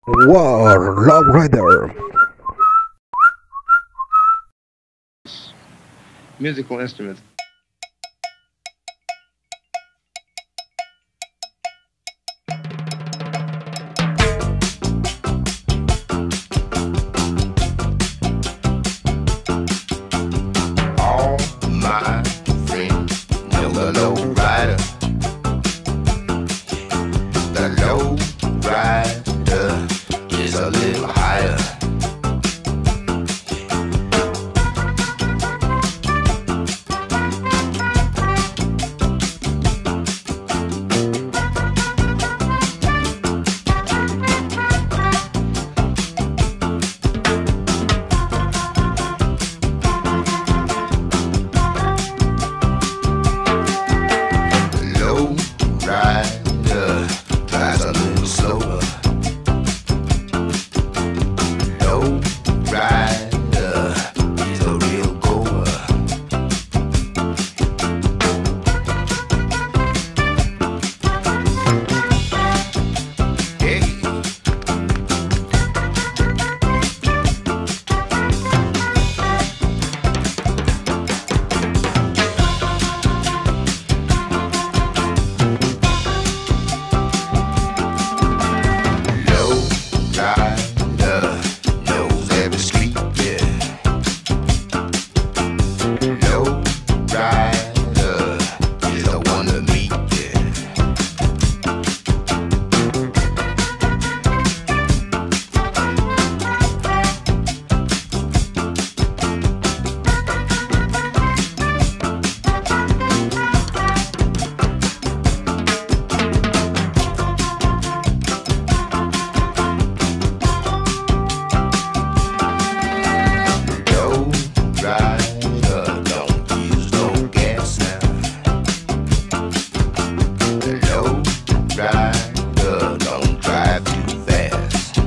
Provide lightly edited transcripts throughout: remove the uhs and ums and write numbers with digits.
War Love Rider. Musical instruments. All my friends know the low rider. The low rider is a little higher. Low rider drives a little slower. Low rider is a real goer. Hey. Low rider knows every street, yeah. Low rider is the one to meet, yeah. Low rider don't use no gas now. Low rider don't drive too fast.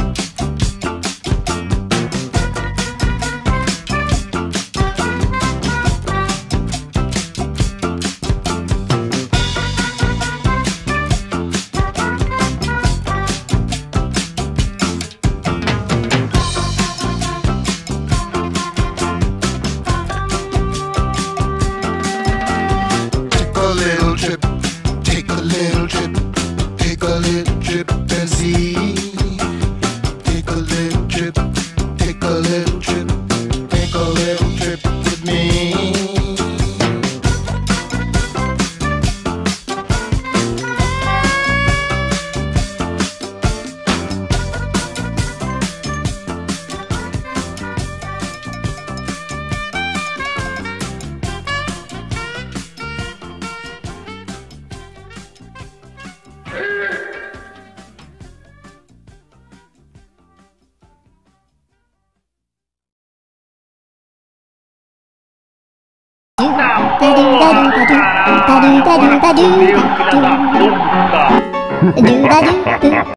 Take a little trip, take a little trip, take a little trip and see. Take a little trip, take a little trip, take a little trip with me. Do